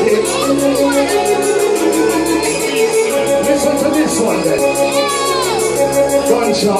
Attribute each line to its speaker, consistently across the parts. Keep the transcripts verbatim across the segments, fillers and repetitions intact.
Speaker 1: it. Listen to this one then. Gunshot.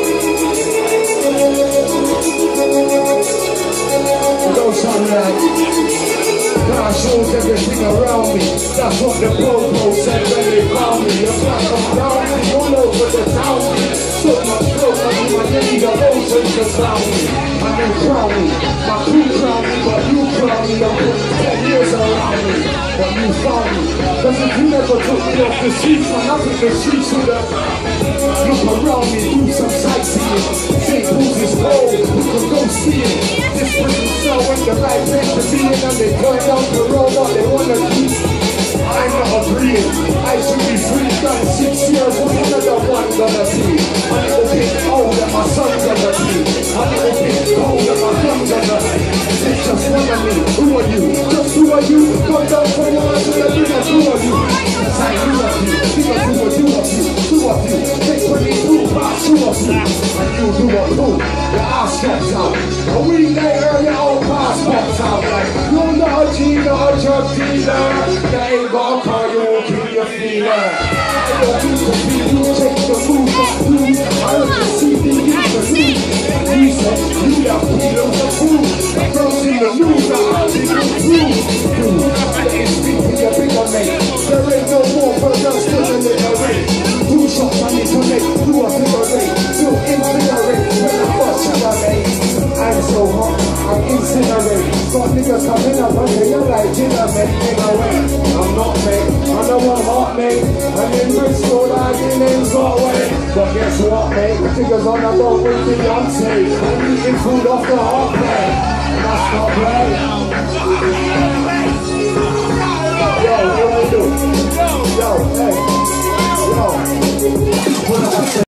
Speaker 1: It goes something like, car shows everything around me. That's what the popo said when they found me. I'm black, I'm brown, all over the town. So much flow, I need my name, the ocean to sound me. My name crown me, my crew crown me, but you crown me. I'm putting ten years around me, but you found me. Cause if you never took me off the streets, man, I think the streets would have. Look around me, do some sightseeing. Saint Paul's is cold, we can go see it. This prison cell when the right place to be in, and they turn down the road what they wanna do. I'm not agreeing, I should be free, done six years, what's another one gonna be? A little bit old and my son gonna be. A little bit cold and my gun gonna be. It's just one of me, who are you? Just who are you? Come down from your ass to the biggest, who are you? Say who are you? Biggest who are you of you? Who of you? Take twenty-two parts, who of you? And you do a who? Your ass drops out. A week later, your old passport's out. Like, you're not a G, not a drug dealer. You ain't got a car, you won't keep your feeler. I don't think to be you, take the move from food. I heard you see the use the news. You said you got kilos of food. The girls in the news are out in the crew. Dude, let me speak to your bigger mate. There ain't no more for girls still in the race. Two shots I need to make, do a bigger rate. Still incinerate when I first ever made. I'm so hot, I incinerate. Got niggas coming up and they are like dinner, mate, nigga, wait. I'm not, mate, I know I'm hot, mate. I'm in Bristol, like your name's got away. But guess what, mate, the figures on the boat with Beyonce. I'm eating food off the hot plate. And that's not right. Yo, what do I do? Yo, hey, yo.